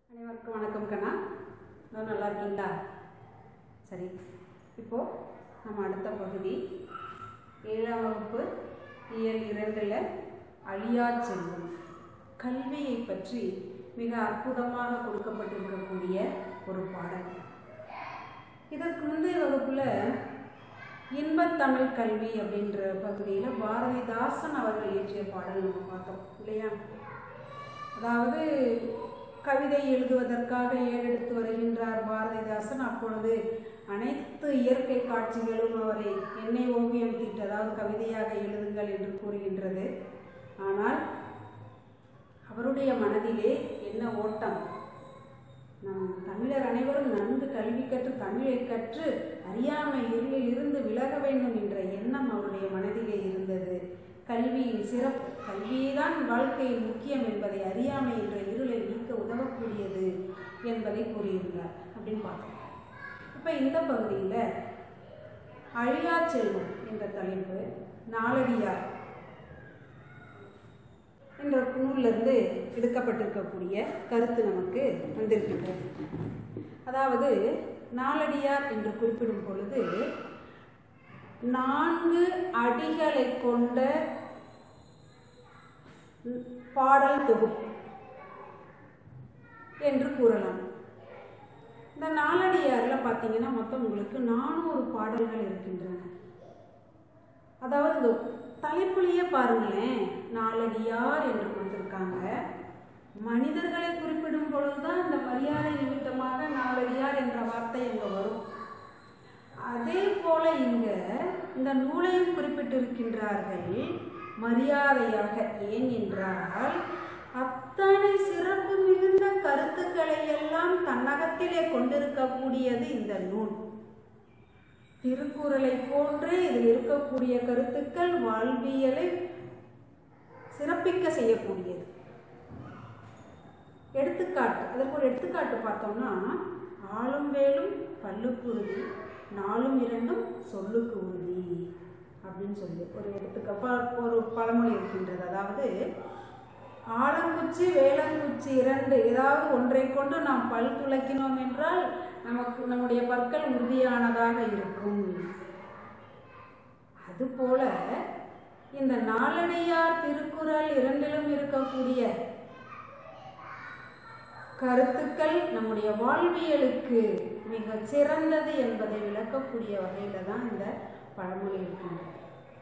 அனைவருக்கும் வணக்கம் கண்ணா. நான் நல்லா இருக்கீங்களா? சரி, இப்போது நம்ம அடுத்த பகுதி 7ஆம் வகுப்பு இயல் 2ல் அழியா செல்வம் கல்வியை பற்றி மிக அற்புதமாக கொடுக்கப்பட்டிருக்கக்கூடிய ஒரு பாடல். இதற்கு முந்தைய வகுப்பில் இன்பத்தமிழ் கல்வி அப்படின்ற பகுதியில் பாரதிதாசன் அவர்கள் இயற்றிய பாடல் நம்ம பார்த்தோம் இல்லையா? அதாவது கவிதை எழுதுவதற்காக ஏறெடுத்து வருகின்றார் பாரதிதாசன். அப்பொழுது அனைத்து இயற்கை காட்சிகளும் அவரை என்னை ஓவியம் தீட்டு, அதாவது கவிதையாக எழுதுங்கள் என்று கூறுகின்றது. ஆனால் அவருடைய மனதிலே என்ன ஓட்டம்? நம் தமிழர் அனைவரும் நன்கு கல்வி கற்று தமிழை கற்று அறியாமை இருளில் இருந்து விலக வேண்டும் என்ற எண்ணம் அவருடைய மனதிலே இருந்தது. கல்வியின் சிறப்பு, கல்விதான் வாழ்க்கையில் முக்கியம் என்பதை, அறியாமை என்ற இருளை நீக்க உதவக்கூடியது என்பதை கூறியிருந்தார் அப்படின்னு பார்த்தோம். இப்போ இந்த பகுதியில் அழியா செல்வம் என்ற தலைப்பு நாலடியார் என்ற நூலிலிருந்து எடுக்கப்பட்டிருக்கக்கூடிய கருத்து நமக்கு வந்திருக்கின்றது. அதாவது நாலடியார் என்று குறிப்பிடும் பொழுது 4 அடிகளை கொண்ட பாடல் தொகுப்பு என்று கூறலாம். இந்த நாலடியாரில் பார்த்தீங்கன்னா மொத்தம் உங்களுக்கு 400 பாடல்கள் இருக்கின்றன. அதாவது இந்த தலைப்புலேயே பாருங்களேன், நாலடியார் என்று கொடுத்திருக்காங்க. மனிதர்களை குறிப்பிடும் பொழுதுதான் இந்த மரியாதை நிமித்தமாக நாலடியார் என்ற வார்த்தை அங்கே வரும். அதே போல இங்க இந்த நூலையும் குறிப்பிட்டிருக்கின்றார்கள் மரியாதையாக. ஏன் என்றால் அத்தனை சிறப்பு மிகுந்த கருத்துக்களை எல்லாம் தன்னகத்திலே கொண்டிருக்கக்கூடியது இந்த நூல். திருக்குறளை போன்றே இதில் இருக்கக்கூடிய கருத்துக்கள் வாழ்வியலை சிறப்பிக்க செய்யக்கூடியது. எடுத்துக்காட்டு, அதற்கு ஒரு எடுத்துக்காட்டு பார்த்தோம்னா, ஆளும் வேலும் பல்லுக்குருதி, நாளும் இரண்டும் சொல்லுக்கு உறுதி அப்படின்னு சொல்லி ஒரு பழமொழி இருக்கின்றது. அதாவது ஆலங்குச்சி வேலங்குச்சி 2 ஏதாவது ஒன்றை கொண்டு நாம் பல் துளக்கினோம் என்றால் நமக்கு நம்முடைய பற்கள் உறுதியானதாக இருக்கும். அதுபோல இந்த நாலடியார் திருக்குறள் 2லும் இருக்கக்கூடிய கருத்துக்கள் நம்முடைய வாழ்வியலுக்கு மிக சிறந்தது என்பதை விளக்கக்கூடிய வகையில தான் இந்த பழமொழி இருக்கின்றது.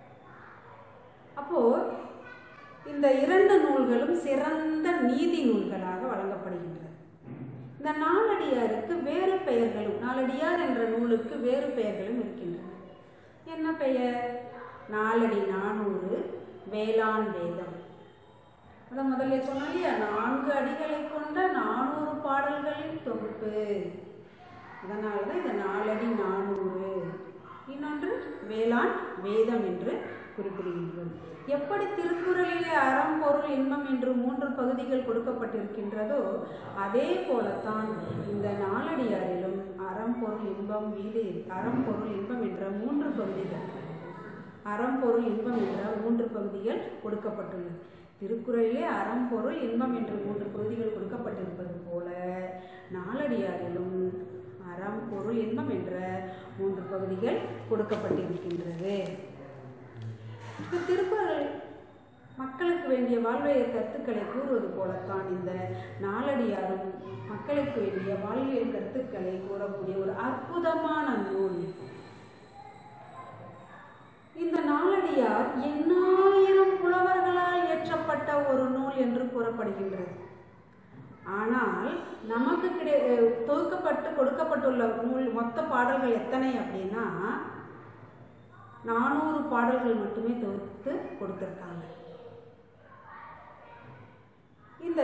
அப்போ இந்த 2 நூல்களும் சிறந்த நீதி நூல்களாக வழங்கப்படுகின்றது. இந்த நாலடியாருக்கு வேறு பெயர்களும், நாலடியார் என்ற நூலுக்கு வேறு பெயர்களும் இருக்கின்றன. என்ன பெயர்? நாலடி 400 வேளாண் வேதம். அதை முதல்ல சொன்னோம் இல்லையா, 4 அடிகளை கொண்ட 400 பாடல்களின் தொகுப்பு. அதனால தான் இந்த நாலடி 400. இன்னொன்று வேளாண் வேதம் என்று குறிப்பிடுகின்றோம். எப்படி திருக்குறளிலே அறம் பொருள் இன்பம் என்று 3 பகுதிகள் கொடுக்கப்பட்டிருக்கின்றதோ அதே போலத்தான் இந்த நாலடியாரிலும் அறம் பொருள் இன்பம் வீடு, அறம் பொருள் இன்பம் என்ற 3 பகுதிகள், அறம் பொருள் இன்பம் என்ற 3 பகுதிகள் கொடுக்கப்பட்டுள்ளது. திருக்குறளிலே அறம் பொருள் இன்பம் என்று 3 பகுதிகள் கொடுக்கப்பட்டிருப்பது போல நாலடியாரிலும் அறம் பொருள் இன்பம் என்ற 3 பகுதிகள் கொடுக்கப்பட்டிருக்கின்றது. இந்த திருக்குறள் மக்களுக்கு வேண்டிய வாழ்வியல் கருத்துக்களை கூறுவது போலத்தான் இந்த நாலடியாரும் மக்களுக்கு வேண்டிய வாழ்வியல் கருத்துக்களை கூறக்கூடிய ஒரு அற்புதமான நூல். இந்த நாலடியார் 8000 புலவர்களால் இயற்றப்பட்ட ஒரு நூல் என்று கூறப்படுகின்றது. ஆனால் நமக்கு தொகுக்கப்பட்டு கொடுக்கப்பட்டுள்ள நூல் மொத்த பாடல்கள் எத்தனை அப்படின்னா 400 பாடல்கள் மட்டுமே தொகுத்து கொடுத்திருக்காங்க. இந்த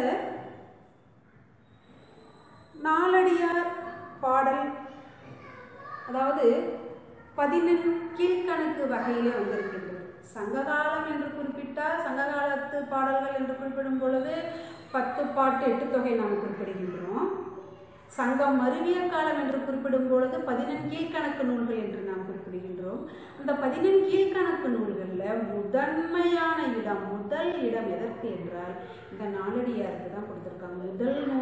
நாலடியார் பாடல் அதாவது 14 கீழ்கணக்கு வகையிலே வந்திருக்கின்றது. சங்ககாலம் என்று குறிப்பிட்டால், சங்ககாலத்து பாடல்கள் என்று குறிப்பிடும் பொழுது 10 பாட்டு 8 தொகை நாம் குறிப்பிடுகின்றோம். சங்கம் மருவிய காலம் என்று குறிப்பிடும் பொழுது 14 கீழ்கணக்கு நூல்கள் என்று நாம் குறிப்பிடுகின்றோம். அந்த 14 கீழ்கணக்கு நூல்களில் முதன்மையான இடம், முதல் இடம் எதற்கு என்றால் இந்த நாலடியாருக்கு தான் கொடுத்திருக்காங்க. முதல் நூலாக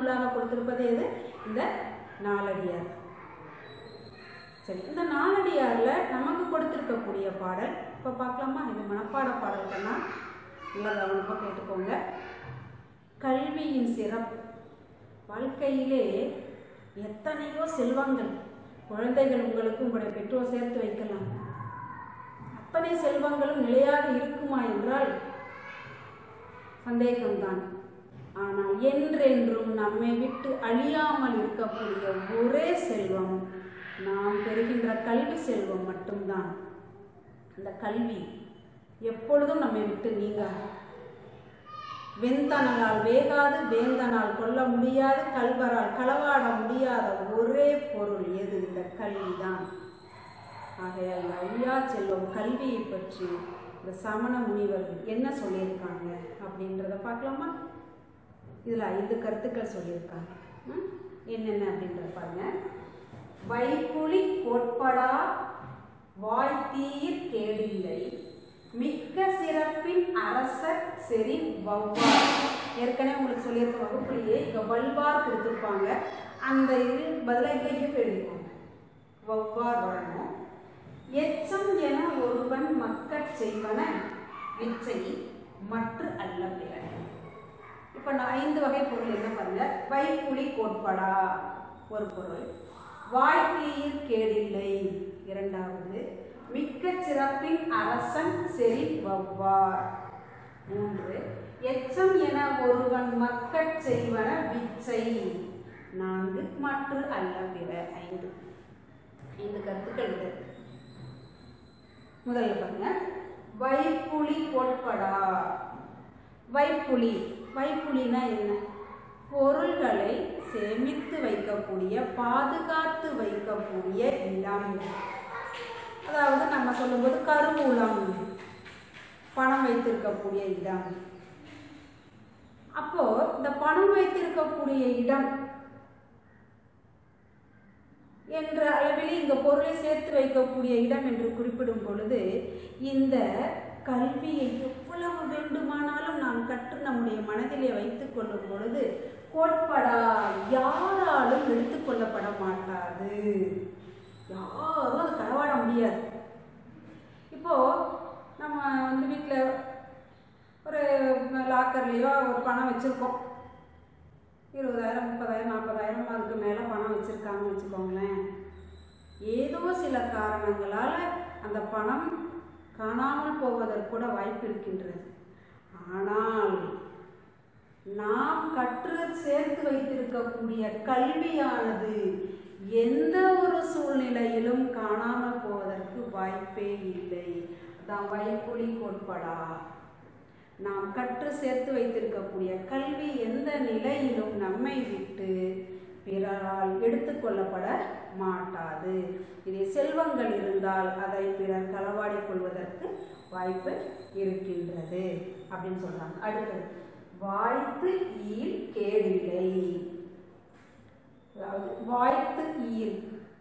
கொடுத்திருப்பது எது? இந்த நாலடியார். சரி, இந்த நாலடியார்ல நமக்கு கொடுத்திருக்கக்கூடிய பாடல் இப்ப பார்க்கலாமா? இது மனப்பாட பாடல் பண்ணா நல்லா கவனமா கேட்டுக்கோங்க. கல்வியின் சிறப்பு. வாழ்க்கையிலே எத்தனையோ செல்வங்கள் குழந்தைகள் உங்களுக்கு உங்களுடைய பெற்றோர் சேர்த்து வைக்கலாம். அத்தனை செல்வங்களும் நிலையாக இருக்குமா என்றால் சந்தேகம்தான். ஆனால் என்றென்றும் நம்மை விட்டு அழியாமல் இருக்கக்கூடிய ஒரே செல்வம் நாம் பெறுகின்ற கல்வி செல்வம் மட்டும்தான். அந்த கல்வி எப்பொழுதும் நம்மை விட்டு நீங்காது. வெந்தனால் வேகாது, வேந்தனால் கொல்ல முடியாது, கல்வரால் களவாட முடியாத ஒரே பொருள் எது? இந்த கல்விதான். ஆகையால் அழியா செல்வம் கல்வியை பற்றி இந்த சமண முனிவர்கள் என்ன சொல்லியிருக்காங்க அப்படின்றத பார்க்கலாமா? இதில் 5 கருத்துக்கள் சொல்லியிருக்காங்க. என்னென்ன அப்படின்றத பாருங்க. வைப்புலி கோட்படா வாய்த்தீர் கேடில்லை, மிக்க சிறப்பின் அரசர் செறி வவ்வார். ஏற்கனவே உங்களுக்கு சொல்லியிருக்க வகுப்புலையே இங்க வல்வார் கொடுத்துருப்பாங்க. அந்த இது பதிலாக இங்கே எழுதிக்கோங்க, வவ்வார் வரணும். எச்சம் என ஒருவன் மக்கட் செய்வன விச்சை மற்ற அல்ல பிற. இப்ப நான் 5 வகை பொருள் என்ன பாருங்க. வைப்புலி கோட்படா ஒரு பொருள், வாய்த்தீர் கேடில்லை இரண்டாவது, மிக்க சிறப்பின் அரசன் செறி வவ்வார் 3, எச்சம் என ஒருவன் மக்கட் செய்வன விச்சை 4, மற்ற அல்ல பிற 5 கருத்துக்கள் இது. முதல்ல பாருங்க, வைப்புலி கோட்படா. வைப்புலி, வைப்புலினா என்ன? பொருள்களை சேமித்து வைக்கக்கூடிய, பாதுகாத்து வைக்கக்கூடிய இடம். அதாவது நம்ம சொல்லும்போது கருவூலம், பணம் வைத்திருக்கக்கூடிய இடம். அப்போ இந்த பணம் வைத்திருக்கக்கூடிய இடம் என்ற அளவில் இங்க பொருளை சேர்த்து வைக்கக்கூடிய இடம் என்று குறிப்பிடும் பொழுது, இந்த கல்வியை எவ்வளவு வேண்டுமானாலும் நாம் கற்று நம்முடைய மனதிலே வைத்துக் கொள்ளும் பொழுது கோட்படா, யாராலும் எடுத்துக்கொள்ளப்பட மாட்டாது. யாரும் அது களவாட முடியாது. இப்போ நம்ம வந்து வீட்டில் ஒரு லாக்கர்லேயோ ஒரு பணம் வச்சுருக்கோம், 20,000 30,000 40,000 அதுக்கு மேலே பணம் வச்சுருக்காங்கன்னு வச்சுக்கோங்களேன். ஏதோ சில காரணங்களால் அந்த பணம் காணாமல் போவதற்கு கூட வாய்ப்பு இருக்கின்றது. ஆனால் நாம் கற்று சேர்த்து வைத்திருக்கக்கூடிய கல்வியானது எந்த ஒரு சூழ்நிலையிலும் காணாமல் போவதற்கு வாய்ப்பே இல்லை. அதான் வைப்புலி கோட்படா. நாம் கற்று சேர்த்து வைத்திருக்கக்கூடிய கல்வி எந்த நிலையிலும் நம்மை விட்டு பிறரால் எடுத்துக்கொள்ளப்பட மாட்டாது. இதே செல்வங்கள் இருந்தால் அதை பிறர் களவாடிக் கொள்வதற்கு வாய்ப்பு இருக்கின்றது அப்படின்னு சொல்றாங்க. அடுத்தது, வாய்த்து ஈல் கேடில்லை. அதாவது வாய்த்து ஈல்,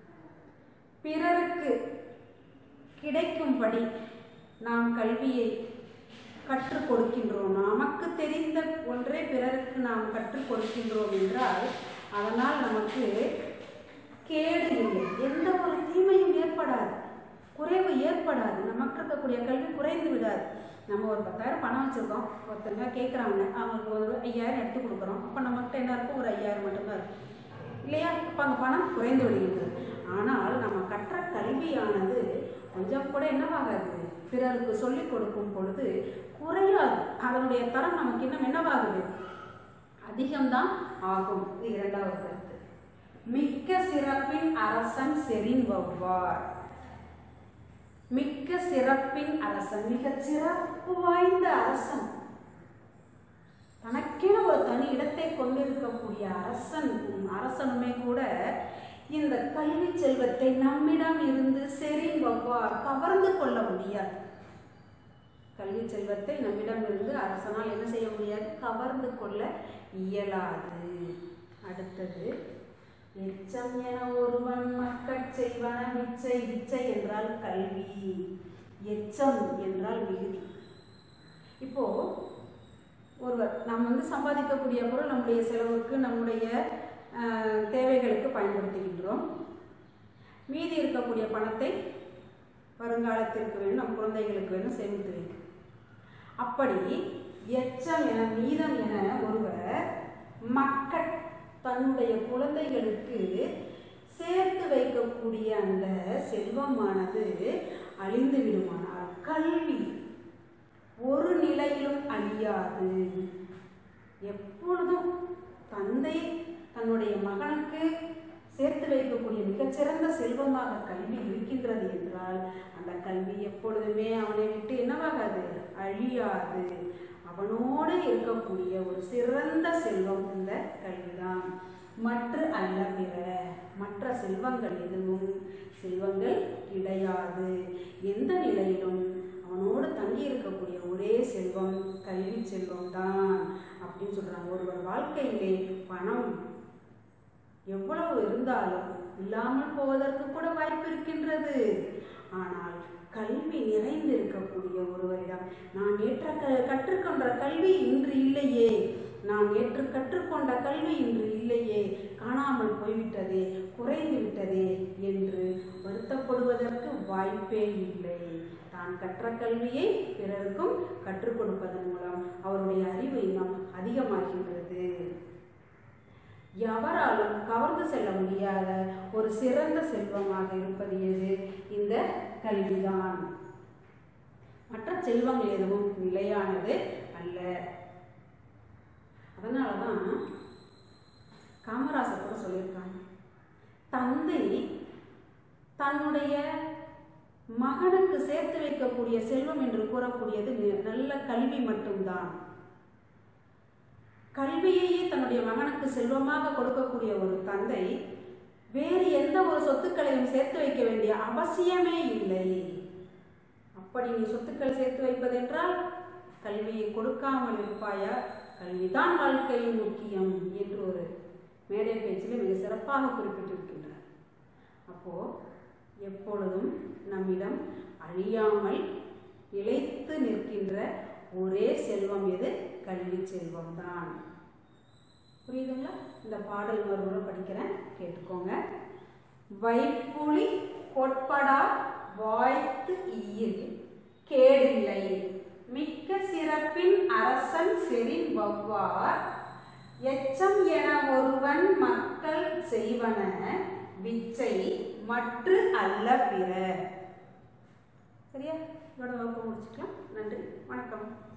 பிறருக்கு கிடைக்கும்படி நாம் கல்வியை கற்றுக் கொடுக்கின்றோம். நமக்கு தெரிந்த ஒன்றை பிறருக்கு நாம் கற்றுக் கொடுக்கின்றோம் என்றால் அதனால் நமக்கு கேடு இல்லை, எந்த ஒரு தீமையும் ஏற்படாது, குறைவு ஏற்படாது. நமக்கு இருக்கக்கூடிய கல்வி குறைந்து விடாது. நம்ம ஒரு 10,000 பணம் வச்சுருக்கோம், ஒருத்தங்க கேட்குறாங்க, அவங்களுக்கு ஒரு 5,000 எடுத்து கொடுக்குறோம். அப்போ நம்மகிட்ட என்ன இருக்கும்? ஒரு 5,000 மட்டும்தான் இருக்கும் இல்லையா? இப்போ அங்கே பணம் குறைந்து விடுகின்றது. ஆனால் நம்ம கற்ற கல்வியானது கொஞ்சம் கூட என்னவாகாது, பிறருக்கு சொல்லிக் கொடுக்கும் பொழுது குறையாது. அதனுடைய தரம் நமக்கு இன்னும் என்னவாகுது? அதிகம்தான் ஆகும். இது இரண்டாவது கருத்து. மிக்க சிறப்பின் அரசன் செறின் வவ்வார். மிக்க சிறப்பின் அரசன், மிக சிறப்பு வாய்ந்த அரசன், தனக்கென ஒரு தனி இடத்தை கொண்டிருக்கக்கூடிய அரசனுமே கூட இந்த கல்வி செல்வத்தை நம்மிடம் இருந்து செறின் வவ்வார் கவர்ந்து கொள்ள முடியாது. கல்வி செல்வத்தை நம்மிடம் இருந்து அரசனால் என்ன செய்ய முடியாது? கவர்ந்து கொள்ள இயலாது. அடுத்தது, எச்சம் என ஒருவன் மக்கட் செய்வன விச்சை. விச்சை என்றால் கல்வி, எச்சம் என்றால் விகுதி. இப்போ ஒருவர் நாம் சம்பாதிக்கக்கூடிய பொருள் நம்முடைய செலவுக்கு, நம்முடைய தேவைகளுக்கு பயன்படுத்துகின்றோம். மீதி இருக்கக்கூடிய பணத்தை வருங்காலத்திற்கு வேணும், நம் குழந்தைகளுக்கு வேணும் சேமித்து வைக்கும். அப்படி எச்சம் என மீதம் என ஒருவர் மக்கள் தன்னுடைய குழந்தைகளுக்கு சேர்த்து வைக்கக்கூடிய அந்த செல்வமானது அழிந்து விடுமானால் கல்வி ஒரு நிலையிலும் அழியாது. எப்பொழுதும் தந்தை தன்னுடைய மகனுக்கு சேர்த்து வைக்கக்கூடிய மிகச்சிறந்த செல்வமாக கல்வி இருக்கின்றது என்றால் அந்த கல்வி எப்பொழுதுமே அவனை விட்டு என்னவாகாது, அழியாது. அவனோடு இருக்கக்கூடிய ஒரு சிறந்த செல்வம் இந்த கல்விதான். மற்ற செல்வங்கள் எதுவும் செல்வங்கள் கிடையாது. எந்த நிலையிலும் அவனோடு தங்கி இருக்கக்கூடிய ஒரே செல்வம் கல்வி செல்வம் தான் அப்படின்னு சொல்றாங்க. ஒருவர் வாழ்க்கையிலே பணம் எவ்வளவு இருந்தாலும் இல்லாமல் போவதற்கு கூட வாய்ப்பு இருக்கின்றது. ஆனால் கல்வி நிறைந்து இருக்கக்கூடிய ஒருவரிடம் நான் கற்றுக்கொண்ட கல்வி இன்று இல்லையே, நான் நேற்று கற்றுக்கொண்ட கல்வி இன்று இல்லையே, காணாமல் போய்விட்டதே, குறைந்து விட்டதே என்று வருத்தப்படுவதற்கு வாய்ப்பே இல்லை. தான் கற்ற கல்வியை பிறருக்கும் கற்றுக் கொடுப்பதன் மூலம் அவருடைய அறிவு இன்னும் அதிகமாகின்றது. எவராலும் கவர்ந்து செல்ல முடியாத ஒரு சிறந்த செல்வமாக இருப்பது எது? இந்த கல்விதான். மற்ற செல்வங்கள் எதுவும் நிலையானது அல்ல. அதனாலதான் காமராசர் கூட சொல்லியிருக்காங்க, தந்தை தன்னுடைய மகனுக்கு சேர்த்து வைக்கக்கூடிய செல்வம் என்று கூறக்கூடியது நல்ல கல்வி மட்டும்தான். கல்வியையே தன்னுடைய மகனுக்கு செல்வமாக கொடுக்கக்கூடிய ஒரு தந்தை வேறு எந்த ஒரு சொத்துக்களையும் சேர்த்து வைக்க வேண்டிய அவசியமே இல்லை. அப்படி நீ சொத்துக்கள் சேர்த்து வைப்பதென்றால் கல்வியை கொடுக்காமல் இருப்பாயா? கல்விதான் வாழ்க்கையின் முக்கியம் என்று ஒரு மேடை பேச்சில் மிக சிறப்பாக குறிப்பிட்டிருக்கின்றார். அப்போ எப்பொழுதும் நம்மிடம் அழியாமல் நிலைத்து நிற்கின்ற ஒரே செல்வம் எது? கல்வி செல்வம் தான். புரியுதுங்களா? இந்த பாடல் மறுமுறை படிக்கிறேன், கேட்டுக்கோங்க. வைப்புலி கொட்படா வாய்த்து ஈயில் கேடில்லை, மிக்க சிறப்பின் அரசன் செறின் வவ்வார், எச்சம் என ஒருவன் மக்கள் செய்வன விச்சை மற்று அல்ல பிற. சரியா? இதோட வகுப்பு முடிச்சுக்கலாம். நன்றி, வணக்கம்.